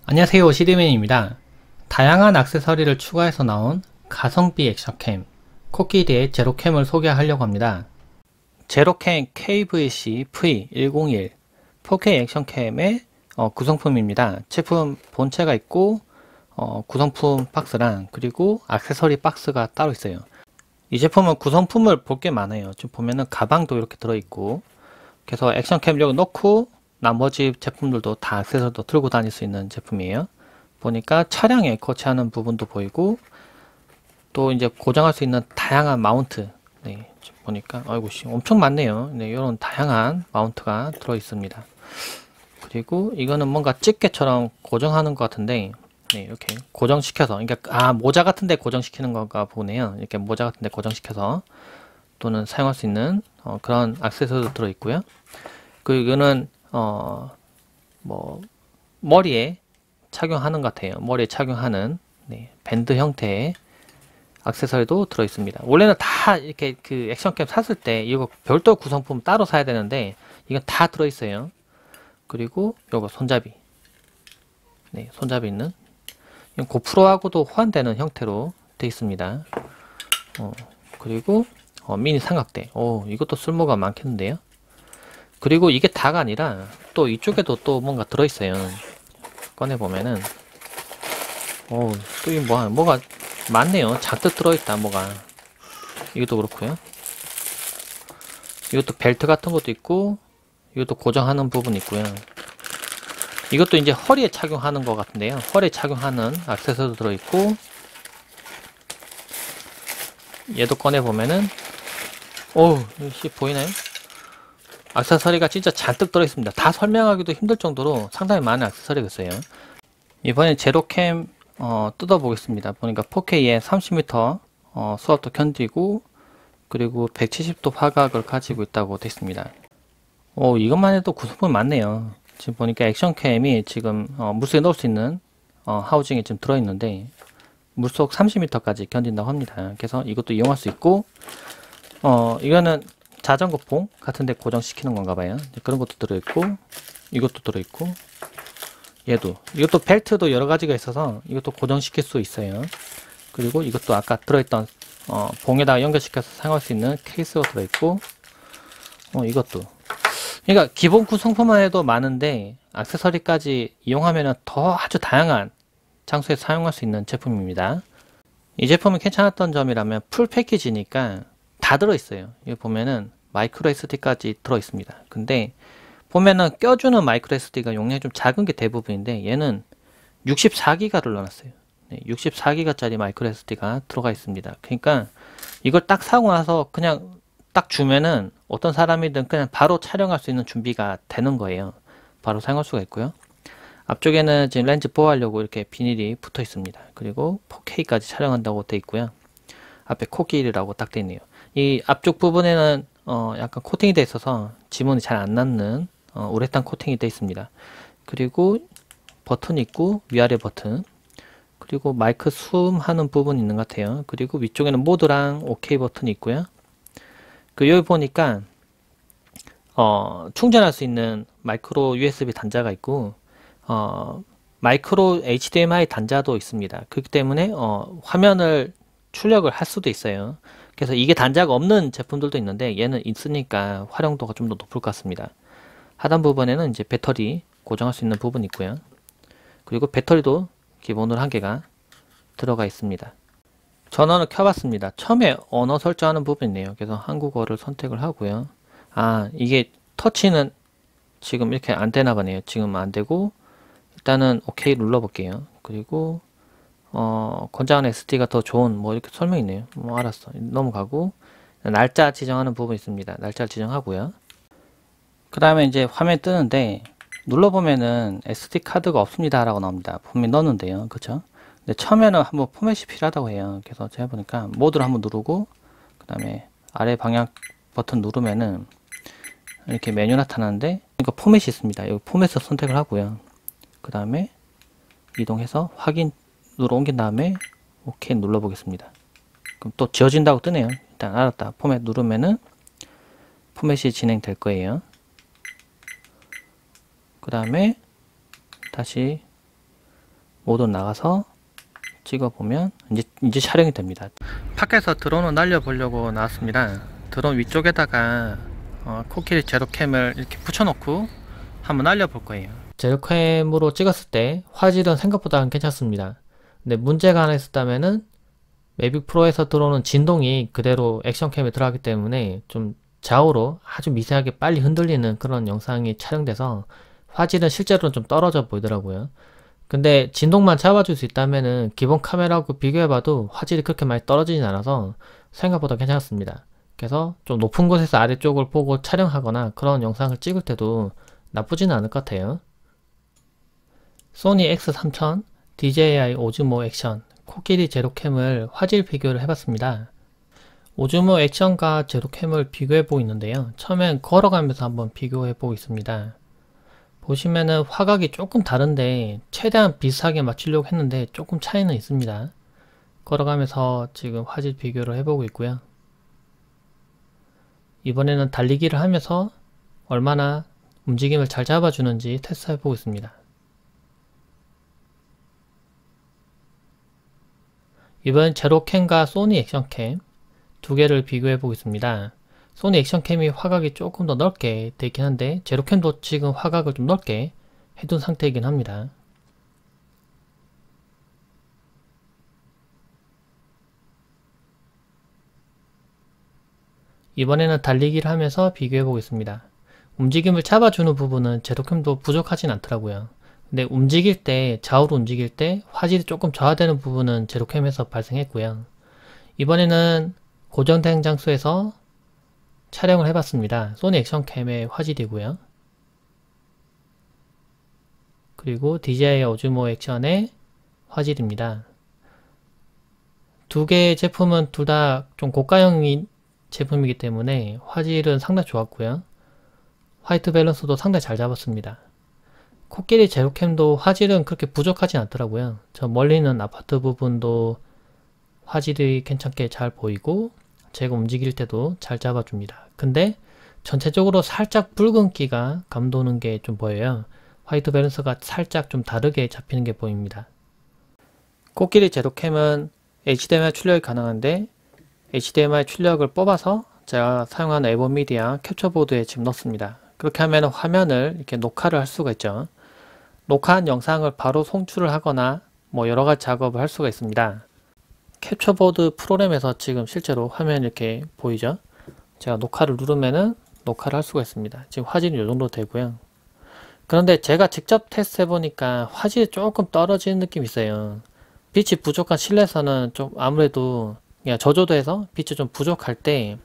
안녕하세요, 시드맨입니다. 다양한 액세서리를 추가해서 나온 가성비 액션캠 코끼리의 제로캠을 소개하려고 합니다. 제로캠 KVC V101 4K 액션캠의 구성품입니다. 제품 본체가 있고 구성품 박스랑 그리고 액세서리 박스가 따로 있어요. 이 제품은 구성품을 볼 게 많아요. 지금 보면은 가방도 이렇게 들어있고, 그래서 액션캠 여기 넣고 나머지 제품들도 다 액세서리도 들고 다닐 수 있는 제품이에요. 보니까 차량에 거치하는 부분도 보이고, 또 이제 고정할 수 있는 다양한 마운트. 네, 지금 보니까 아이고 씨 엄청 많네요. 네, 이런 다양한 마운트가 들어 있습니다. 그리고 이거는 뭔가 집게처럼 고정하는 것 같은데, 네, 이렇게 고정시켜서, 그러니까 모자 같은데 고정시키는 건가 보네요. 이렇게 모자 같은데 고정시켜서 또는 사용할 수 있는 그런 액세서리도 들어 있고요. 그리고 이거는 뭐 머리에 착용하는 것 같아요. 머리에 착용하는 밴드 형태의 액세서리도 들어 있습니다. 원래는 다 이렇게 그 액션캠 샀을 때 이거 별도 구성품 따로 사야 되는데 이건 다 들어 있어요. 그리고 요거 손잡이, 손잡이 있는, 이건 고프로하고도 호환되는 형태로 되어 있습니다. 그리고 미니 삼각대, 이것도 쓸모가 많겠는데요. 그리고 이게 다가 아니라 또 이쪽에도 또 뭔가 들어있어요. 꺼내보면은 또 이 뭐가 많네요. 잔뜩 들어있다. 뭐가, 이것도 그렇고요. 이것도 벨트 같은 것도 있고, 이것도 고정하는 부분이 있고요. 이것도 이제 허리에 착용하는 것 같은데요. 허리에 착용하는 액세서리도 들어있고, 얘도 꺼내보면은 이거 보이나요? 액세서리가 진짜 잔뜩 들어있습니다. 다 설명하기도 힘들 정도로 상당히 많은 액세서리가 있어요. 이번에 제로캠 뜯어보겠습니다. 보니까 4K에 30m 수압도 견디고, 그리고 170도 화각을 가지고 있다고 되어 있습니다. 이것만 해도 구성품이 많네요. 지금 보니까 액션캠이 지금 물속에 넣을 수 있는 하우징이 지금 들어있는데 물속 30m까지 견딘다고 합니다. 그래서 이것도 이용할 수 있고, 이거는 자전거 봉 같은데 고정시키는 건가 봐요. 그런 것도 들어있고, 이것도 들어있고, 이것도 벨트도 여러 가지가 있어서 이것도 고정시킬 수 있어요. 그리고 이것도 아까 들어있던 봉에다가 연결시켜서 사용할 수 있는 케이스가 들어있고, 이것도, 그러니까 기본 구성품만 해도 많은데 액세서리까지 이용하면 더 아주 다양한 장소에 사용할 수 있는 제품입니다. 이 제품이 괜찮았던 점이라면 풀 패키지니까 다 들어있어요. 여기 보면은 마이크로 SD까지 들어있습니다. 근데 보면은 껴주는 마이크로 SD가 용량이 좀 작은 게 대부분인데 얘는 64기가를 넣어놨어요. 64기가짜리 마이크로 SD가 들어가 있습니다. 그러니까 이걸 딱 사고 나서 그냥 딱 주면은 어떤 사람이든 그냥 바로 촬영할 수 있는 준비가 되는 거예요. 바로 사용할 수가 있고요. 앞쪽에는 지금 렌즈 보호하려고 이렇게 비닐이 붙어 있습니다. 그리고 4K까지 촬영한다고 되어 있고요. 앞에 코끼리라고 딱 되어 있네요. 이 앞쪽 부분에는 약간 코팅이 되어 있어서 지문이 잘 안 남는 우레탄 코팅이 되어 있습니다. 그리고 버튼이 있고 위아래 버튼, 그리고 마이크 숨 하는 부분이 있는 것 같아요. 그리고 위쪽에는 모드랑 OK 버튼이 있고요. 여기 보니까 충전할 수 있는 마이크로 USB 단자가 있고 마이크로 HDMI 단자도 있습니다. 그렇기 때문에 화면을 출력을 할 수도 있어요. 그래서 이게 단자가 없는 제품들도 있는데 얘는 있으니까 활용도가 좀 더 높을 것 같습니다. 하단 부분에는 이제 배터리 고정할 수 있는 부분이 있고요. 그리고 배터리도 기본으로 한 개가 들어가 있습니다. 전원을 켜봤습니다. 처음에 언어 설정하는 부분이 있네요. 그래서 한국어를 선택을 하고요. 이게 터치는 지금 이렇게 안 되나 보네요. 지금 안 되고, 일단은 OK 눌러 볼게요. 그리고 권장한 SD가 더 좋은 뭐 이렇게 설명이 있네요. 알았어, 넘어가고, 날짜 지정하는 부분이 있습니다. 날짜를 지정하고요. 그 다음에 이제 화면 뜨는데 눌러보면은 SD 카드가 없습니다 라고 나옵니다. 분명히 넣었는데요. 그쵸? 근데 처음에는 한번 포맷이 필요하다고 해요. 그래서 제가 보니까 모드를 한번 누르고, 그 다음에 아래 방향 버튼 누르면은 이렇게 메뉴 나타나는데, 이거 포맷이 있습니다. 여기 포맷을 선택을 하고요. 그 다음에 이동해서 확인으로 옮긴 다음에 OK 눌러 보겠습니다. 그럼 또 지워진다고 뜨네요. 일단 알았다. 포맷 누르면은 포맷이 진행될 거예요. 그 다음에 다시 모드 나가서 찍어보면 이제 촬영이 됩니다. 밖에서 드론을 날려보려고 나왔습니다. 드론 위쪽에다가 코끼리 제로캠을 이렇게 붙여놓고 한번 날려볼 거예요. 제로캠으로 찍었을 때 화질은 생각보다 괜찮습니다. 근데 문제가 하나 있었다면은 매빅 프로에서 들어오는 진동이 그대로 액션캠에 들어가기 때문에 좀 좌우로 아주 미세하게 빨리 흔들리는 그런 영상이 촬영돼서 화질은 실제로는 좀 떨어져 보이더라고요. 근데 진동만 잡아줄 수 있다면은 기본 카메라하고 비교해봐도 화질이 그렇게 많이 떨어지진 않아서 생각보다 괜찮습니다. 그래서 좀 높은 곳에서 아래쪽을 보고 촬영하거나 그런 영상을 찍을 때도 나쁘지는 않을 것 같아요. 소니 X3000, DJI 오즈모 액션, 코끼리 제로캠을 화질 비교를 해봤습니다. 오즈모 액션과 제로캠을 비교해보고 있는데요. 처음엔 걸어가면서 한번 비교해보고 있습니다. 보시면은 화각이 조금 다른데 최대한 비슷하게 맞추려고 했는데 조금 차이는 있습니다. 걸어가면서 지금 화질 비교를 해보고 있고요. 이번에는 달리기를 하면서 얼마나 움직임을 잘 잡아주는지 테스트 해보고 있습니다. 이번 제로캠과 소니 액션캠 두 개를 비교해 보겠습니다. 소니 액션캠이 화각이 조금 더 넓게 되긴 한데 제로캠도 지금 화각을 좀 넓게 해둔 상태이긴 합니다. 이번에는 달리기를 하면서 비교해 보겠습니다. 움직임을 잡아주는 부분은 제로캠도 부족하진 않더라고요. 근데 움직일 때, 좌우로 움직일 때 화질이 조금 저하되는 부분은 제로캠에서 발생했고요. 이번에는 고정된 장소에서 촬영을 해봤습니다. 소니 액션캠의 화질이고요. 그리고 DJI 오즈모 액션의 화질입니다. 두 개의 제품은 둘 다 좀 고가형인 제품이기 때문에 화질은 상당히 좋았고요. 화이트 밸런스도 상당히 잘 잡았습니다. 코끼리 제로캠도 화질은 그렇게 부족하진 않더라고요. 저 멀리 있는 아파트 부분도 화질이 괜찮게 잘 보이고 제가 움직일 때도 잘 잡아줍니다. 근데 전체적으로 살짝 붉은기가 감도는 게 좀 보여요. 화이트 밸런스가 살짝 좀 다르게 잡히는 게 보입니다. 코끼리 제로캠은 HDMI 출력이 가능한데 HDMI 출력을 뽑아서 제가 사용하는 에버미디아 캡처보드에 지금 넣습니다. 그렇게 하면 화면을 이렇게 녹화를 할 수가 있죠. 녹화한 영상을 바로 송출을 하거나 뭐 여러가지 작업을 할 수가 있습니다. 캡처보드 프로그램에서 지금 실제로 화면이 이렇게 보이죠. 제가 녹화를 누르면은 녹화를 할 수가 있습니다. 지금 화질이 이 정도 되고요. 그런데 제가 직접 테스트 해보니까 화질이 조금 떨어지는 느낌이 있어요. 빛이 부족한 실내에서는 좀 아무래도 그냥 저조도에서 빛이 좀 부족할 때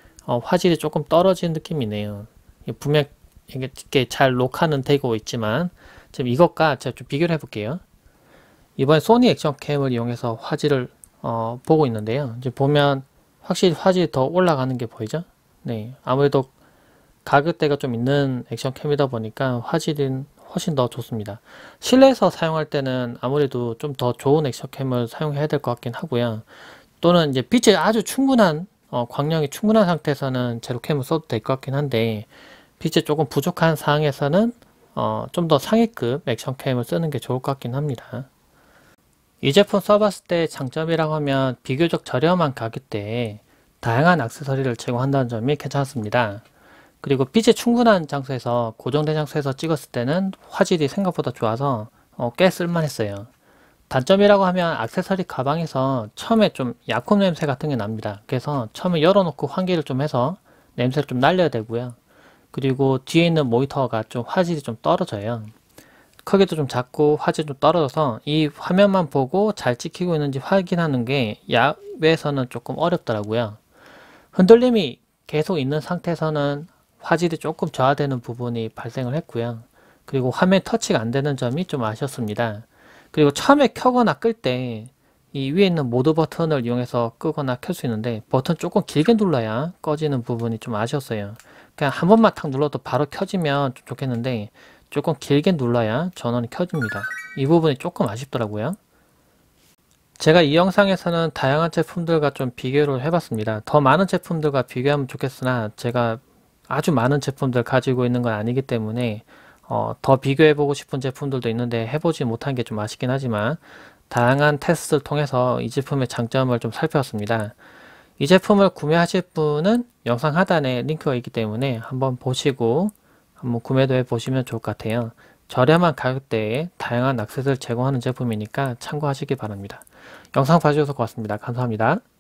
화질이 조금 떨어지는 느낌이네요. 분명 이게 잘 녹화는 되고 있지만 지금 이것과 제가 좀 비교를 해볼게요. 이번에 소니 액션캠을 이용해서 화질을 보고 있는데요. 이제 보면 확실히 화질이 더 올라가는 게 보이죠? 네, 아무래도 가격대가 좀 있는 액션캠이다 보니까 화질은 훨씬 더 좋습니다. 실내에서 사용할 때는 아무래도 좀 더 좋은 액션캠을 사용해야 될 것 같긴 하고요. 또는 이제 빛이 아주 충분한 광량이 충분한 상태에서는 제로캠을 써도 될 것 같긴 한데 빛이 조금 부족한 상황에서는 좀 더 상위급 액션캠을 쓰는 게 좋을 것 같긴 합니다. 이 제품 써봤을 때 장점이라고 하면 비교적 저렴한 가격대에 다양한 액세서리를 제공한다는 점이 괜찮습니다. 그리고 빛이 충분한 장소에서 고정된 장소에서 찍었을 때는 화질이 생각보다 좋아서 꽤 쓸만했어요. 단점이라고 하면 액세서리 가방에서 처음에 좀 약혼 냄새 같은 게 납니다. 그래서 처음에 열어놓고 환기를 좀 해서 냄새를 좀 날려야 되고요. 그리고 뒤에 있는 모니터가 좀 화질이 좀 떨어져요. 크기도 좀 작고 화질이 좀 떨어져서 이 화면만 보고 잘 찍히고 있는지 확인하는 게 야외에서는 조금 어렵더라고요. 흔들림이 계속 있는 상태에서는 화질이 조금 저하되는 부분이 발생을 했고요. 그리고 화면 터치가 안 되는 점이 좀 아쉬웠습니다. 그리고 처음에 켜거나 끌 때 이 위에 있는 모드 버튼을 이용해서 끄거나 켤 수 있는데 버튼 조금 길게 눌러야 꺼지는 부분이 좀 아쉬웠어요. 그냥 한 번만 탁 눌러도 바로 켜지면 좀 좋겠는데 조금 길게 눌러야 전원이 켜집니다. 이 부분이 조금 아쉽더라고요. 제가 이 영상에서는 다양한 제품들과 좀 비교를 해봤습니다. 더 많은 제품들과 비교하면 좋겠으나 제가 아주 많은 제품들 가지고 있는 건 아니기 때문에 더 비교해보고 싶은 제품들도 있는데 해보지 못한 게 좀 아쉽긴 하지만 다양한 테스트를 통해서 이 제품의 장점을 좀 살펴봤습니다. 이 제품을 구매하실 분은 영상 하단에 링크가 있기 때문에 한번 보시고 한번 구매도 해보시면 좋을 것 같아요. 저렴한 가격대에 다양한 액세서리를 제공하는 제품이니까 참고하시기 바랍니다. 영상 봐주셔서 고맙습니다. 감사합니다.